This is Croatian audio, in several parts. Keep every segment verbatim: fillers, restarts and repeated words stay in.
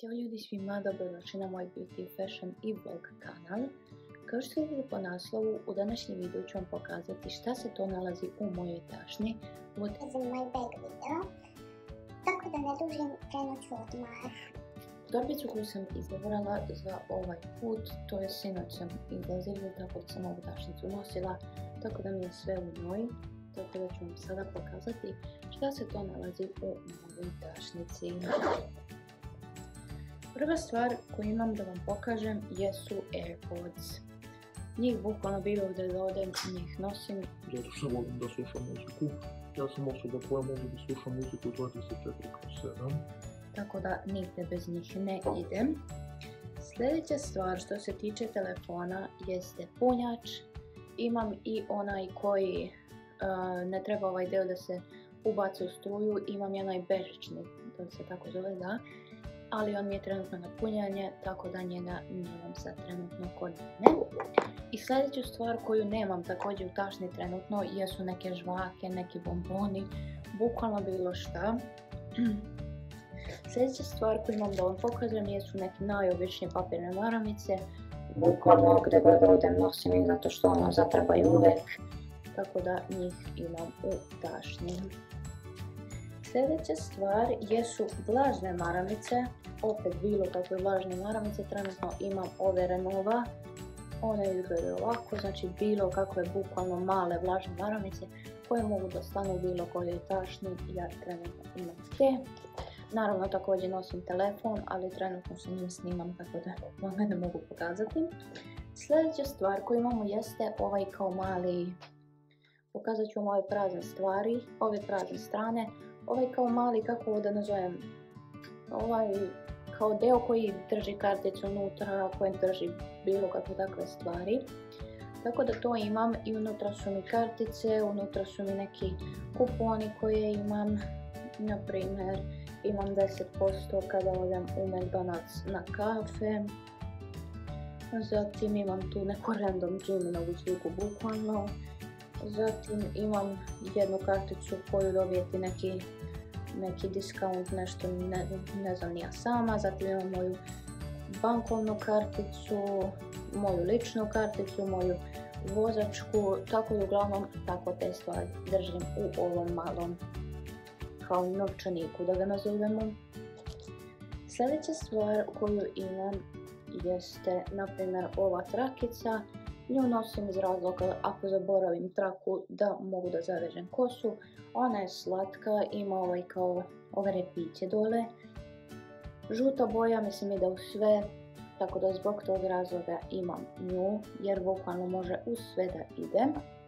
Ćao ljudi svima, dobrodošli na moj Beauty, Fashion i Vlog kanal. Kao što vidite po naslovu, u današnjem videu ću vam pokazati šta se to nalazi u mojoj tašni. Ovo je moj bag video, tako da ne dužim, krenut ću odmah. Torbicu koju sam izabrala za ovaj put, to je sinoć sam izlazila, tako da sam ovu tašnicu nosila, tako da mi je sve u njoj. Tako da ću vam sada pokazati šta se to nalazi u mojoj tašnici. Prva stvar koju imam da vam pokažem jesu AirPods. Njih bukvalno bilo ovdje da odem i njih nosim. Zato što volim da slušam muziku. Ja sam osoba koja može da sluša muziku dvadeset četiri kroz sedam. Tako da nigde bez njih ne idem. Sljedeća stvar što se tiče telefona jeste punjač. Imam i onaj koji uh, ne treba ovaj deo da se ubaci u struju. Imam i onaj bežični, da se tako zove, da. Ali on mi je trenutno na punjanje, tako da njega nemam sad trenutno kod mene. I sljedeću stvar koju nemam također u tašni trenutno jesu neke žvake, neki bomboni, bukvalno bilo šta. Sljedeća stvar koju imam da vam pokažem jesu neke najobičnije papirne maramice, bukvalno gdje god odem nosim ih zato što ono zatrebaju uvek, tako da njih imam u tašni. Sljedeća stvar jesu vlažne maramice, opet bilo kakve vlažne maramice, trenutno imam ove Renova, one izgledaju ovako, znači bilo kakve bukvalno male vlažne maramice koje mogu da stanu u bilo kojoj tašni, ja trenutno imam te. Naravno također nosim telefon, ali trenutno se njim snimam tako da vam ga ne mogu pokazati. Sljedeća stvar koju imamo jeste ovaj kao mali, pokazat ću vam ove prazne stvari, ove prazne strane. Ovaj kao mali, kako ovo da nazovem, ovaj kao deo koji drži karticu unutra, koji drži bilo kakve takve stvari. Tako da to imam i unutra su mi kartice, unutra su mi neki kuponi koje imam, na primjer imam deset posto kada odem u McDonald's na kafe. Zatim imam tu neku random Jiminovu sliku bukvalno. Zatim imam jednu karticu koju dobijete neki, neki discount, nešto ne, ne znam ni ja sama. Zatim imam moju bankovnu karticu, moju ličnu karticu, moju vozačku, tako da uglavnom tako te stvari držim u ovom malom kao novčaniku da ga nazovemo. Sljedeća stvar koju imam jeste na primjer ova trakica. Nju nosim iz razloga ako zaboravim traku da mogu da zavežem kosu. Ona je slatka, ima ovaj kao ove repiće dole. Žuta boja mislim ide u sve, tako da zbog tog razloga imam nju jer bukvalno može u sve da ide.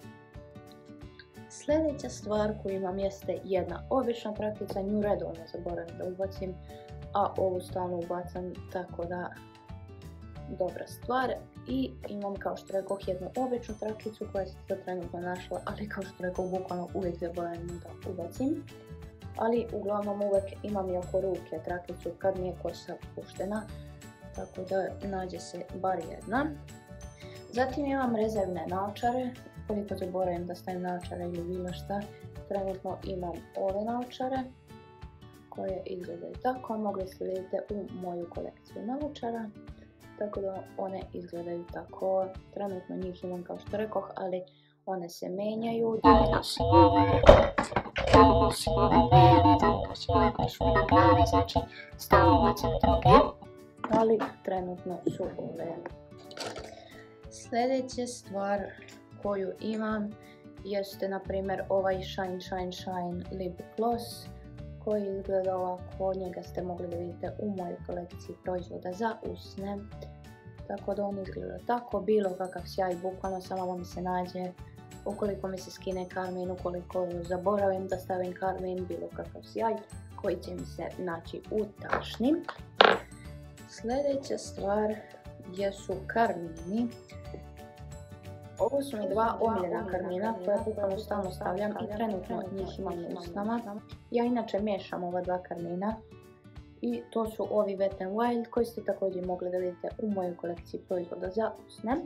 Sljedeća stvar koju imam jeste jedna obična trakica, nju redovno zaboravim da ubacim, a ovu stalno ubacam, tako da dobra stvar. I imam kao što rekoh jednu običnu trakicu koja se sad trenutno našla, ali kao što rekoh bukvalno uvijek zaboravim da ubacim. Ali uglavnom uvijek imam i oko ruke trakicu kad mi je kosa puštena, tako da nađe se bar jedna. Zatim imam rezervne naočare, koliko zaboravim da stavim naočare ili bilo šta. Trenutno imam ove naočare koje izgledaju tako, mogli ste vidjeti u moju kolekciju naočara. Tako da one izgledaju tako, trenutno njih imam kao što rekoh, ali one se menjaju. Davno su ove, davno su ove bele, davno su ove koje su mi na glavi, znači stalno bacam druge. Ali trenutno su ove. Sljedeća stvar koju imam jeste na primjer ovaj Shine Shine Shine Lip Gloss koji izgleda ovako, njega ste mogli da vidite u mojoj kolekciji proizvoda za usne. Tako da on izgleda tako, bilo kakav sjaj, bukvalno samo da mi se nađe, ukoliko mi se skine karmin, ukoliko zaboravim da stavim karmin, bilo kakav sjaj koji će mi se naći u tašni. Sljedeća stvar jesu karmini. Ovo su mi dva omiljena karmina koja bukvalno stalno stavljam i trenutno njih imam u usnama. Ja inače miješam ova dva karmina i to su ovi Wet n Wild koji ste također mogli da vidite u mojoj kolekciji proizvoda za usne.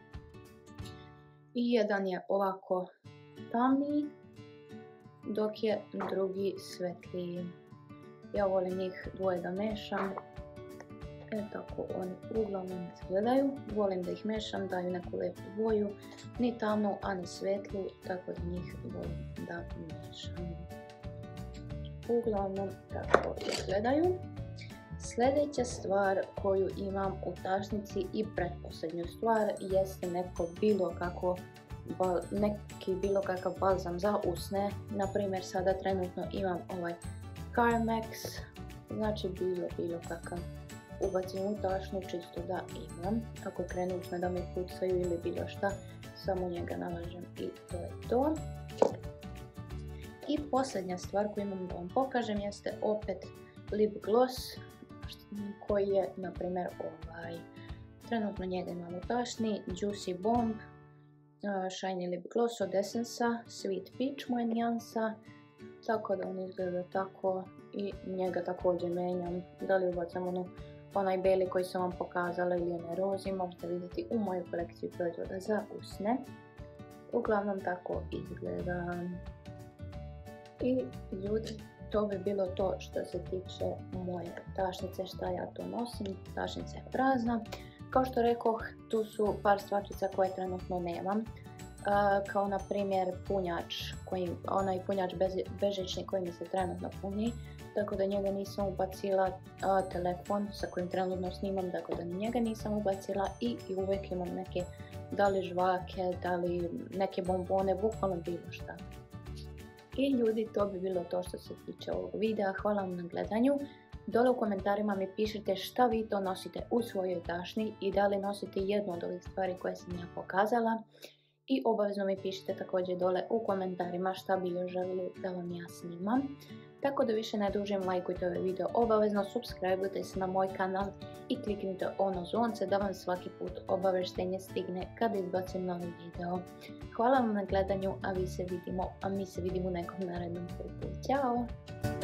I jedan je ovako tamniji, dok je drugi svetliji. Ja volim njih dvoje da mešam E tako oni uglavnom izgledaju. Volim da ih mešam, daju neku lijepu boju, ni tamnu, a ni svetlu, tako da njih volim da mešam. Uglavnom tako izgledaju. Sljedeća stvar koju imam u tašnici i pretposljednju stvar jeste neko bilo kako, neki bilo kakav balzam za usne. Naprimjer, sada trenutno imam ovaj Carmex, znači bilo bilo kakav. Ubacim u tašnu čisto da imam. Ako krenu usne da mi pucaju ili bilo šta, samo njega nalažem i to je to. I posljednja stvar koju imam da vam pokažem jeste opet lip gloss, koji je, na primjer, ovaj. Trenutno njega imam u tašni, Juicy Bomb, Shiny Lip Gloss od Essence-a, Sweet Peach moja nijansa, tako da on izgleda tako i njega također menjam, da li ubacam ono, onaj beli koji sam vam pokazala ili onaj rozi, možete vidjeti u mojoj kolekciji proizvoda za usne. Uglavnom tako izgleda. I ljudi, to bi bilo to što se tiče moje tašnice, šta ja to nosim. Tašnica je prazna. Kao što rekoh, tu su par stvarčica koje trenutno nemam. Uh, kao na primjer punjač, koji, onaj punjač bez, bežični koji mi se trenutno puni. Tako da njega nisam ubacila, uh, telefon sa kojim trenutno snimam, tako da ni njega nisam ubacila i, i uvijek imam neke, da li žvake, da li neke bombone, bukvalno bilo šta. I ljudi, to bi bilo to što se tiče ovog videa. Hvala vam na gledanju. Dole u komentarima mi pišite šta vi to nosite u svojoj tašni i da li nosite jednu od ovih stvari koje sam ja pokazala. I obavezno mi pišite također dole u komentarima šta bi još željeli da vam ja snimam. Tako da više ne dužim, lajkujte ovaj video, obavezno subscribeujte se na moj kanal i kliknite ono zvonce da vam svaki put obavještenje stigne kada izbacim novi video. Hvala vam na gledanju, a vi se vidimo, a mi se vidimo u nekom narednom putu. Ćao!